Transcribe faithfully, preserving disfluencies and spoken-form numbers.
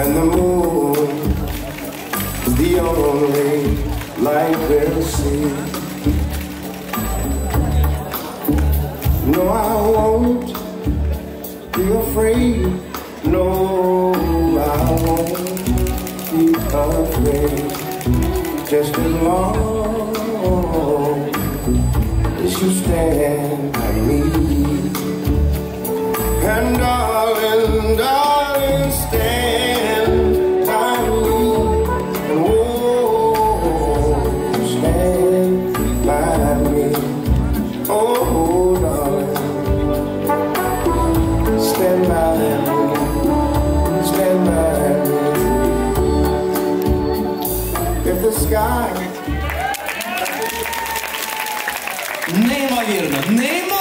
and the moon is the only light we'll see. No, I won't be afraid. No, I won't be afraid. Just as long as you stand by me. And darling, darling, stand by me. And oh, stand by me. Oh, darling, stand by me. Stand by me. If the sky Неймовірно, неймовірно.